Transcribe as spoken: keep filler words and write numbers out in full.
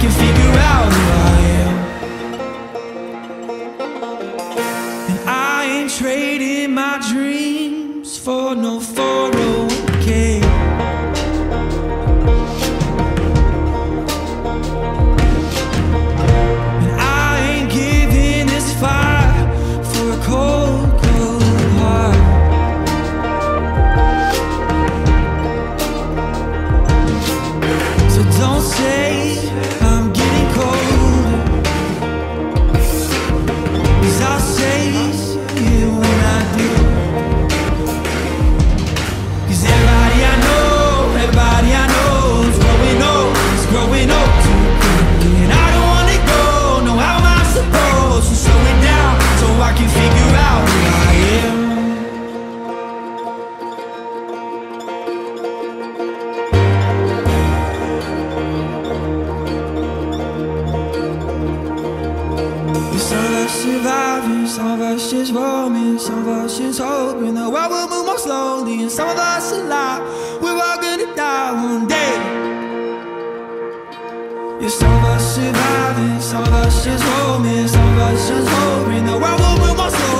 can figure out who I am. And I ain't trading my dreams for no four oh one K. And I ain't giving this fight for a cold, cold heart. So don't say I'm getting colder, 'cause I'll say it when I do. 'Cause everybody I know, everybody I know is growing old, is growing old too quickly. And I don't wanna go, no, how am I supposed to slow it down so I can figure out who I am? Some of us surviving, some of us just roaming, some of us just hoping the world will move more slowly. And some of us alive, we're all gonna die one day. Yeah, some of us surviving, some of us just roaming, some of us just hoping the world will move more slowly.